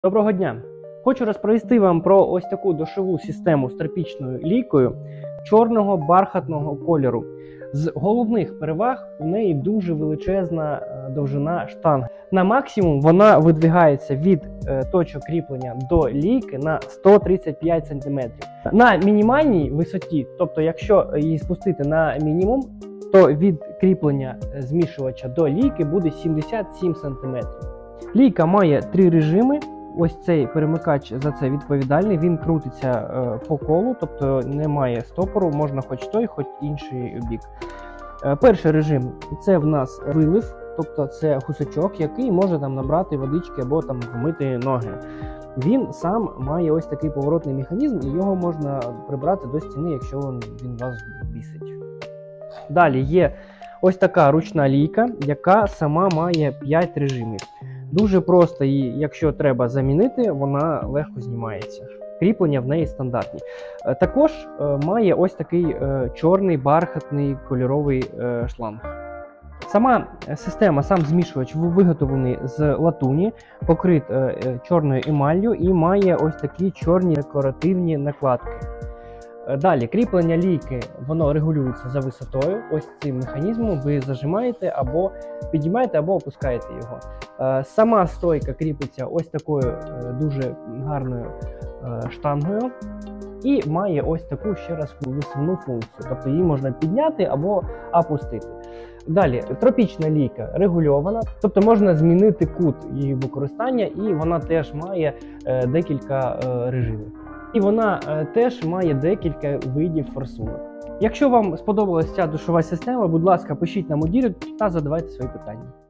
Доброго дня! Хочу розповісти вам про ось таку душову систему з тропічною лійкою чорного бархатного кольору. З головних переваг у неї дуже величезна довжина штанги. На максимум вона видвигається від точок кріплення до лійки на 135 см. На мінімальній висоті, тобто якщо її спустити на мінімум, то від кріплення змішувача до лійки буде 77 см. Лійка має 3 режими. Ось цей перемикач за це відповідальний, він крутиться по колу, тобто немає стопору, можна хоч той, хоч інший бік. Перший режим – це в нас вилив, тобто це гусачок, який може там набрати водички або там вмити ноги. Він сам має ось такий поворотний механізм, і його можна прибрати до стіни, якщо він вас бісить. Далі є ось така ручна лійка, яка сама має 5 режимів. Дуже просто її, якщо треба замінити, вона легко знімається. Кріплення в неї стандартні. Також має ось такий чорний бархатний кольоровий шланг. Сама система, сам змішувач виготовлений з латуні, покрит чорною емаллю і має ось такі чорні декоративні накладки. Далі, кріплення лійки, воно регулюється за висотою. Ось цим механізмом ви зажимаєте або піднімаєте, або опускаєте його. Сама стойка кріпиться ось такою дуже гарною штангою і має ось таку ще раз висувну функцію. Тобто її можна підняти або опустити. Далі, тропічна лійка регульована, тобто можна змінити кут її використання, і вона теж має декілька режимів. І вона теж має декілька видів форсунок. Якщо вам сподобалася ця душова система, будь ласка, пишіть нам у директ та задавайте свої питання.